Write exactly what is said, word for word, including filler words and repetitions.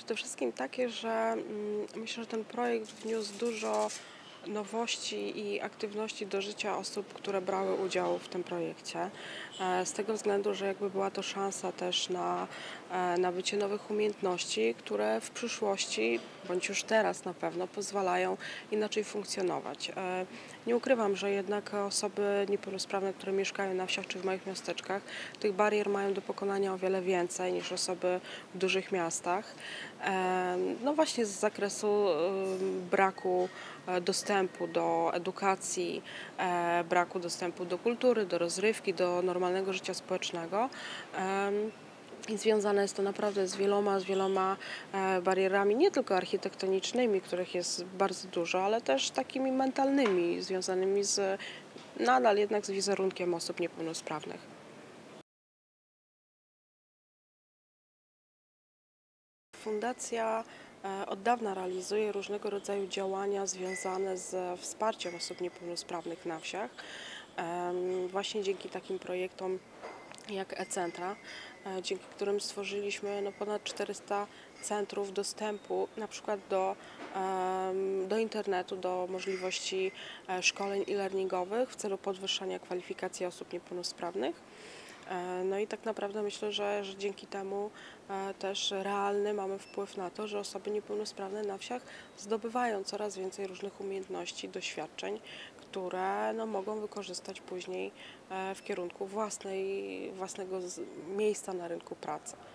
przede wszystkim takie, że mm, myślę, że ten projekt wniósł dużo nowości i aktywności do życia osób, które brały udział w tym projekcie. E, Z tego względu, że jakby była to szansa też na e, nabycie nowych umiejętności, które w przyszłości, bądź już teraz na pewno, pozwalają inaczej funkcjonować. E, Nie ukrywam, że jednak osoby niepełnosprawne, które mieszkają na wsiach czy w małych miasteczkach, tych barier mają do pokonania o wiele więcej niż osoby w dużych miastach. E, No właśnie z zakresu e, braku e, dostępu do edukacji, e, braku dostępu do kultury, do rozrywki, do normalnego życia społecznego. Em, I związane jest to naprawdę z wieloma, z wieloma e, barierami, nie tylko architektonicznymi, których jest bardzo dużo, ale też takimi mentalnymi, związanymi z nadal jednak z wizerunkiem osób niepełnosprawnych. Fundacja e, od dawna realizuje różnego rodzaju działania związane z wsparciem osób niepełnosprawnych na wsiach. Em, Właśnie dzięki takim projektom jak e-centra, e, dzięki którym stworzyliśmy no, ponad czterysta centrów dostępu na przykład do, em, do internetu, do możliwości e, szkoleń e-learningowych w celu podwyższania kwalifikacji osób niepełnosprawnych. E, No i tak naprawdę myślę, że, że dzięki temu e, też realny mamy wpływ na to, że osoby niepełnosprawne na wsiach zdobywają coraz więcej różnych umiejętności, doświadczeń, które no, mogą wykorzystać później e, w kierunku własnej, własnego z- miejsca na rynku pracy.